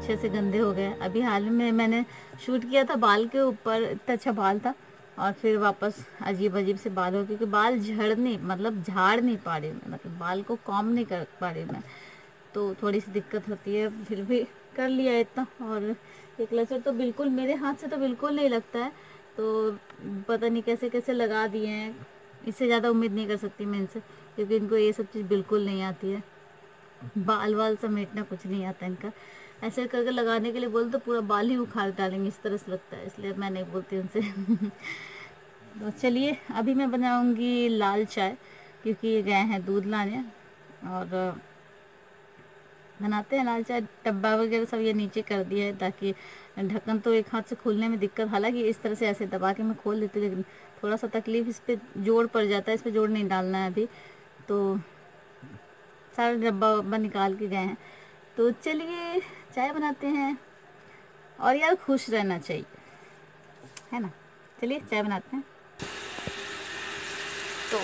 अच्छे से गंदे हो गए। अभी हाल में मैंने शूट किया था बाल के ऊपर, इतना अच्छा बाल था, और फिर वापस अजीब अजीब से बाल हो, क्योंकि बाल झड़ नहीं, मतलब झाड़ नहीं पा रही मैं, मतलब बाल को कॉम नहीं कर पा रही मैं, तो थोड़ी सी दिक्कत होती है। फिर भी कर लिया इतना। और ये क्लचर तो बिल्कुल मेरे हाथ से तो बिल्कुल नहीं लगता है, तो पता नहीं कैसे कैसे लगा दिए हैं। इससे ज़्यादा उम्मीद नहीं कर सकती मैं इनसे, क्योंकि इनको ये सब चीज़ बिल्कुल नहीं आती है। बाल वाल समेटना कुछ नहीं आता इनका। ऐसे करके लगाने के लिए बोल तो पूरा बाल ही उखाड़ डालेंगे, इस तरह से लगता है, इसलिए मैं नहीं बोलती उनसे। तो चलिए अभी मैं बनाऊंगी लाल चाय, क्योंकि ये गए हैं दूध लाने। और बनाते हैं लाल चाय। डब्बा वगैरह सब ये नीचे कर दिया है, ताकि ढक्कन तो एक हाथ से खोलने में दिक्कत, हालांकि इस तरह से ऐसे दबा के मैं खोल देती हूँ, लेकिन थोड़ा सा तकलीफ, इस पर जोड़ पड़ जाता है, इस पर जोड़ नहीं डालना है अभी। तो सारा डब्बा वब्बा निकाल के गए हैं। तो चलिए चाय बनाते हैं। और यार खुश रहना चाहिए, है ना। चलिए चाय बनाते हैं। तो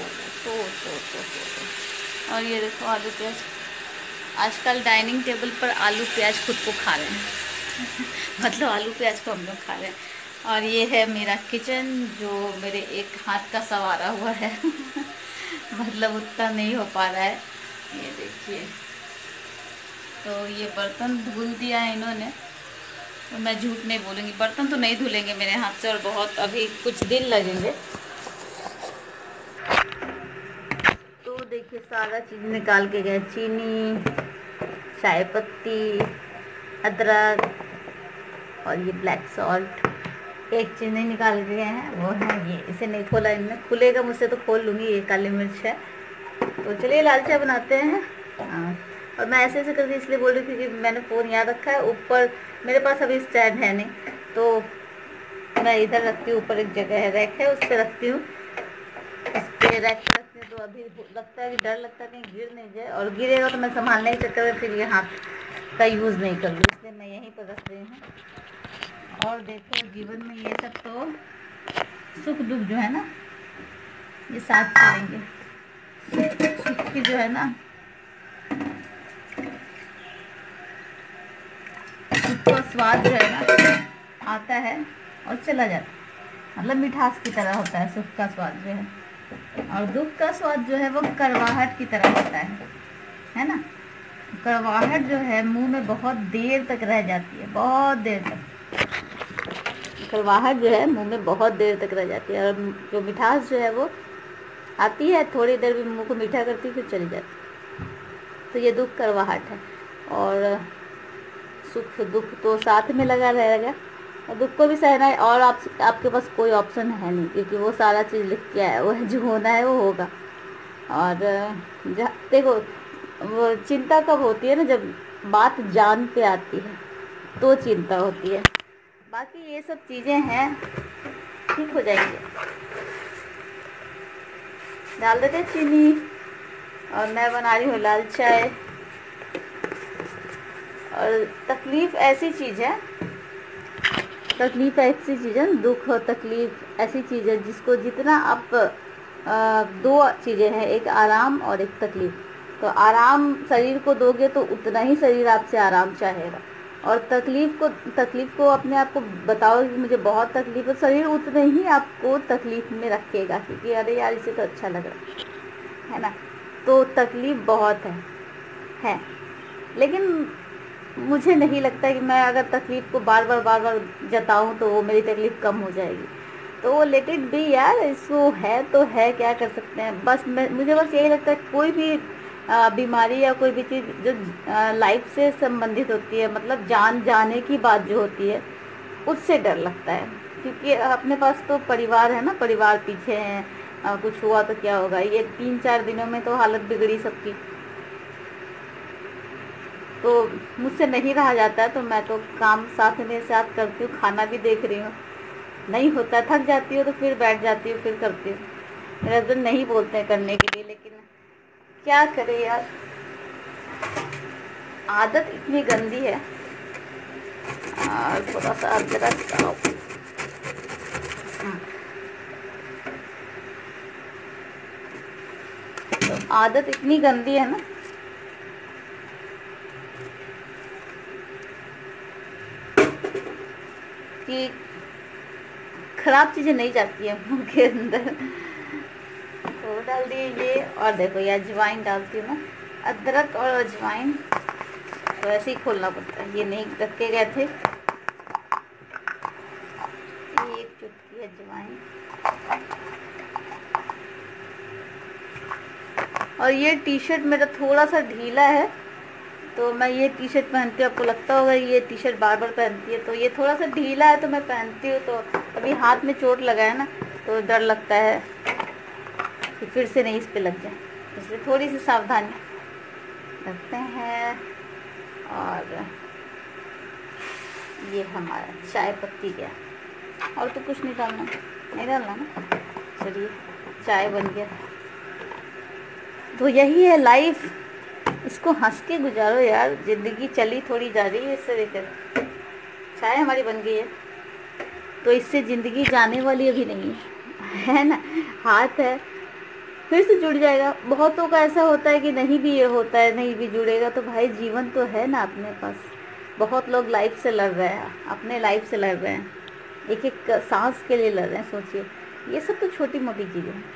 और ये देखो आलू प्याज, आजकल डाइनिंग टेबल पर आलू प्याज खुद को खा रहे हैं। मतलब आलू प्याज को हम लोग खा रहे हैं। और ये है मेरा किचन, जो मेरे एक हाथ का सवारा हुआ है। मतलब उतना नहीं हो पा रहा है, ये देखिए। तो ये बर्तन धुल दिया है इन्होंने, तो मैं झूठ नहीं बोलूँगी, बर्तन तो नहीं धुलेंगे मेरे हाथ से, और बहुत अभी कुछ दिन लगेंगे। तो देखिए सारा चीज़ निकाल के गए, चीनी, चाय पत्ती, अदरक, और ये ब्लैक सॉल्ट। एक चीज़ नहीं निकाल के गए हैं, वो है ये, इसे नहीं खोला इनने, खुलेगा मुझसे तो खोल लूँगी। ये काली मिर्च है। तो चलिए लाल चाय बनाते हैं। हाँ। और मैं ऐसे ऐसे करके इसलिए बोल रही थी, क्योंकि मैंने फ़ोन याद रखा है ऊपर, मेरे पास अभी स्टैंड है नहीं, तो मैं इधर रखती हूँ, ऊपर एक जगह है, रैक है, उस पर रखती हूँ। इस पे रैक पे रखती हूँ, तो अभी लगता है कि डर लगता है कहीं गिर नहीं जाए, और गिरेगा तो मैं संभालने के चक्कर में फिर ये हाथ का यूज़ नहीं कर लूँ, इसलिए मैं यहीं पर रख रही हूँ। और देखो जीवन में ये सब तो सुख दुख जो है ना, ये साथ चलेंगे। सुख की जो है ना, सुख का स्वाद जो है ना आता है और चला जाता है, मतलब मिठास की तरह होता है सुख का स्वाद जो है। और दुख का स्वाद जो है वो कड़वाहट की तरह होता है ना। कड़वाहट जो है मुंह में बहुत देर तक रह जाती है, बहुत देर तक। कड़वाहट जो है मुंह में बहुत देर तक रह जाती है, और जो मिठास जो है वो आती है, थोड़ी देर भी मुंह को मीठा करती है, फिर चली जाती है। तो ये दुख कड़वाहट है, और सुख दुख तो साथ में लगा रहेगा, और दुख को भी सहना है। और आपके पास कोई ऑप्शन है नहीं, क्योंकि वो सारा चीज़ लिख के आया, वो जो होना है वो होगा। और देखो, वो चिंता कब होती है ना, जब बात जान पे आती है, तो चिंता होती है। बाकी ये सब चीज़ें हैं, ठीक हो जाएंगे। डाल देते चीनी, और मैं बना रही हूँ लाल चाय। और तकलीफ़ ऐसी चीज़ है, तकलीफ़ ऐसी चीज़ है, दुख और तकलीफ़ ऐसी चीज़ है जिसको जितना आप दो चीज़ें हैं, एक आराम और एक तकलीफ़। तो आराम शरीर को दोगे तो उतना ही शरीर आपसे आराम चाहेगा, और तकलीफ़ को अपने आप को बताओगे कि मुझे बहुत तकलीफ़ है, शरीर उतने ही आपको तकलीफ़ में रखेगा, क्योंकि अरे यार इसे तो अच्छा लग रहा है ना। तो तकलीफ़ बहुत है। लेकिन मुझे नहीं लगता कि मैं अगर तकलीफ़ को बार बार जताऊँ तो वो मेरी तकलीफ़ कम हो जाएगी। तो वो लेट इट बी यार, इसको है तो है, क्या कर सकते हैं। बस मुझे बस यही लगता है, कोई भी बीमारी या कोई भी चीज़ जो लाइफ से संबंधित होती है, मतलब जान जाने की बात जो होती है, उससे डर लगता है। क्योंकि अपने पास तो परिवार है ना, परिवार पीछे है, कुछ हुआ तो क्या होगा। ये 3-4 दिनों में तो हालत बिगड़ी सबकी, तो मुझसे नहीं रहा जाता है, तो मैं तो काम साथ में साथ करती हूँ, खाना भी देख रही हूँ। नहीं होता, थक जाती हूँ तो फिर बैठ जाती हूँ, फिर करती हूँ। मेरे हस्बैंड नहीं बोलते हैं करने के लिए, लेकिन क्या करें यार, आदत इतनी गंदी है। और थोड़ा सा अदरक, तो आदत इतनी गंदी है ना, कि खराब चीज़ें नहीं जाती है मुंह के अंदर। तो डाल दिए ये, और देखो ये अजवाइन डालती हूँ मैं, अदरक और अजवाइन तो ऐसे ही खोलना पड़ता है, ये नहीं रखे गए थे। ये 1 चुटकी अजवाइन, और ये टी शर्ट मेरा थोड़ा सा ढीला है, तो मैं ये टी शर्ट पहनती हूँ। आपको लगता होगा ये टी शर्ट बार बार पहनती है, तो ये थोड़ा सा ढीला है तो मैं पहनती हूँ। तो अभी हाथ में चोट लगा है ना, तो डर लगता है कि फिर से नहीं इस पे लग जाए, इसलिए थोड़ी सी सावधानी रखते हैं। और ये हमारा चाय पत्ती गया, और तो कुछ नहीं डालना, नहीं डालना ना। चलिए चाय बन गया। तो यही है लाइफ, इसको हंस के गुजारो यार, ज़िंदगी चली थोड़ी जा रही है इससे लेकर। चाय हमारी बन गई है, तो इससे ज़िंदगी जाने वाली अभी नहीं है ना। हाथ है, फिर से जुड़ जाएगा। बहुतों का ऐसा होता है कि नहीं भी ये होता है, नहीं भी जुड़ेगा, तो भाई जीवन तो है ना अपने पास। बहुत लोग लाइफ से लड़ रहे हैं, अपने लाइफ से लड़ रहे हैं, एक एक सांस के लिए लड़ रहे हैं। सोचिए, ये सब तो छोटी मोटी चीज़ें हैं।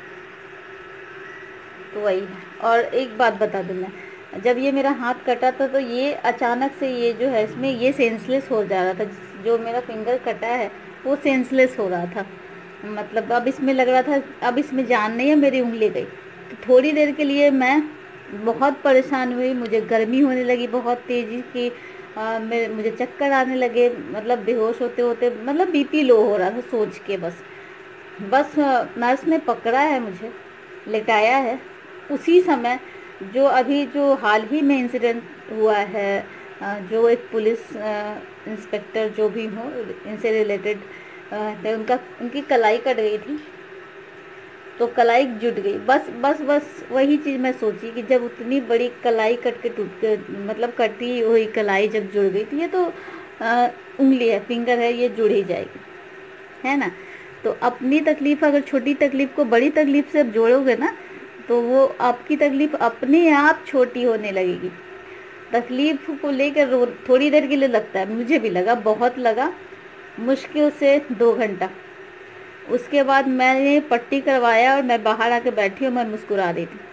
तो वही है। और एक बात बता दूँ मैं, जब ये मेरा हाथ कटा था तो ये अचानक से ये जो है इसमें ये सेंसलेस हो जा रहा था। जो मेरा फिंगर कटा है वो सेंसलेस हो रहा था, मतलब अब इसमें लग रहा था अब इसमें जान नहीं है, मेरी उंगली गई। तो थोड़ी देर के लिए मैं बहुत परेशान हुई, मुझे गर्मी होने लगी बहुत तेज़ी की, मुझे चक्कर आने लगे, मतलब बेहोश होते होते, मतलब बीपी लो हो रहा था सोच के। बस नर्स ने पकड़ा है, मुझे लेटाया है। उसी समय जो अभी जो हाल ही में इंसिडेंट हुआ है, जो एक पुलिस इंस्पेक्टर जो भी हो इनसे रिलेटेड, उनकी कलाई कट गई थी, तो कलाई जुट गई। बस बस बस वही चीज़ मैं सोची कि जब उतनी बड़ी कलाई कट के टूट के, मतलब कटी हुई कलाई जब जुड़ गई, तो ये तो उंगली है, फिंगर है, ये जुड़ ही जाएगी, है ना। तो अपनी तकलीफ, अगर छोटी तकलीफ को बड़ी तकलीफ से आप जोड़ोगे ना, तो वो आपकी तकलीफ अपने आप छोटी होने लगेगी। तकलीफ को लेकर थोड़ी देर के लिए लगता है, मुझे भी लगा, बहुत लगा, मुश्किल से 2 घंटा। उसके बाद मैंने पट्टी करवाया और मैं बाहर आके बैठी और मैं मुस्कुरा रही थी।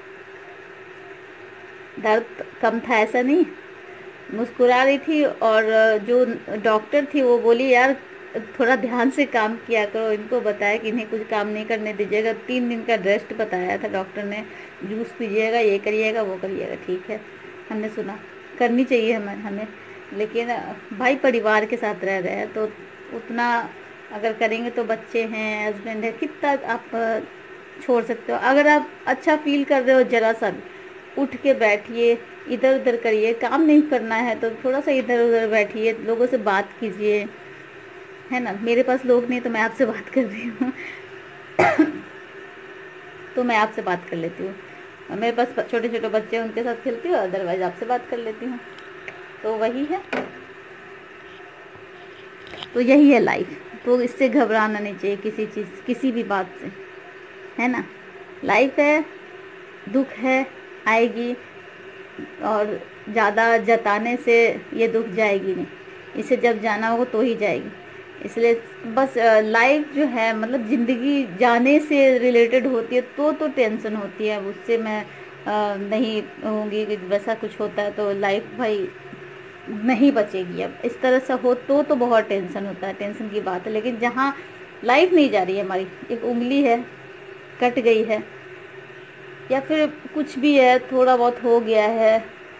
दर्द कम था ऐसा नहीं, मुस्कुरा रही थी। और जो डॉक्टर थी वो बोली, यार थोड़ा ध्यान से काम किया करो, इनको बताया कि इन्हें कुछ काम नहीं करने दीजिएगा। 3 दिन का रेस्ट बताया था डॉक्टर ने, जूस पीजिएगा, ये करिएगा, वो करिएगा। ठीक है, हमने सुना, करनी चाहिए हमें। लेकिन भाई परिवार के साथ रह रहे हैं, तो उतना अगर करेंगे तो बच्चे हैं, हस्बैंड है, कितना आप छोड़ सकते हो। अगर आप अच्छा फील कर रहे हो, जरा सा उठ के बैठिए, इधर उधर करिए। काम नहीं करना है तो थोड़ा सा इधर उधर बैठिए, लोगों से बात कीजिए, है ना। मेरे पास लोग नहीं तो मैं आपसे बात कर रही हूँ तो मैं आपसे बात कर लेती हूँ। मेरे पास छोटे छोटे बच्चे हैं, उनके साथ खेलती हूँ, अदरवाइज आपसे बात कर लेती हूँ। तो वही है, तो यही है लाइफ। तो इससे घबराना नहीं चाहिए किसी चीज़, किसी भी बात से, है ना। लाइफ है, दुख है, आएगी, और ज़्यादा जताने से ये दुख जाएगी नहीं, इसे जब जाना होगा तो ही जाएगी। इसलिए बस लाइफ जो है, मतलब ज़िंदगी जाने से रिलेटेड होती है तो टेंशन होती है। उससे मैं नहीं होंगी कि वैसा कुछ होता है तो लाइफ भाई नहीं बचेगी। अब इस तरह से हो तो बहुत टेंशन होता है, टेंशन की बात है। लेकिन जहाँ लाइफ नहीं जा रही है हमारी, एक उंगली है कट गई है, या फिर कुछ भी है, थोड़ा बहुत हो गया है,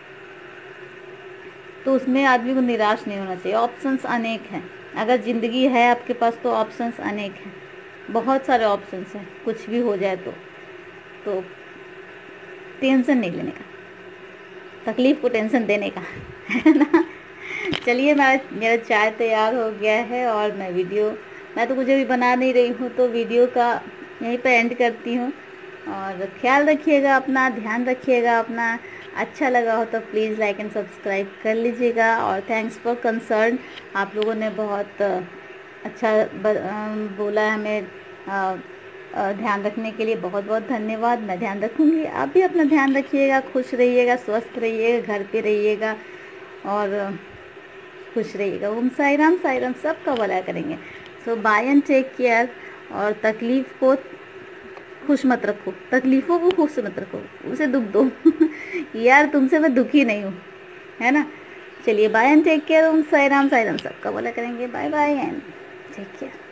तो उसमें आदमी को निराश नहीं होना चाहिए। ऑप्शंस अनेक हैं, अगर ज़िंदगी है आपके पास तो ऑप्शंस अनेक हैं, बहुत सारे ऑप्शंस हैं। कुछ भी हो जाए तो टेंशन नहीं लेने का, तकलीफ को टेंशन देने का है ना। चलिए, मेरा चाय तैयार हो गया है, और मैं तो कुछ भी बना नहीं रही हूँ, तो वीडियो का यहीं पे एंड करती हूँ। और ख्याल रखिएगा अपना, ध्यान रखिएगा अपना। अच्छा लगा हो तो प्लीज़ लाइक एंड सब्सक्राइब कर लीजिएगा। और थैंक्स फॉर कंसर्न, आप लोगों ने बहुत अच्छा बोला है हमें, ध्यान रखने के लिए बहुत बहुत धन्यवाद। मैं ध्यान रखूँगी, आप भी अपना ध्यान रखिएगा, खुश रहिएगा, स्वस्थ रहिएगा, घर पे रहिएगा, और खुश रहिएगा। ओम साई राम सबका भला करेंगे। So bye and take care. और तकलीफ को खुश मत रखो, तकलीफों को खुश मत रखो, उसे दुख दो यार तुमसे मैं दुखी नहीं हूँ, है ना। चलिए bye and take care. Om Sai Ram सबका भला करेंगे। Bye bye and take care.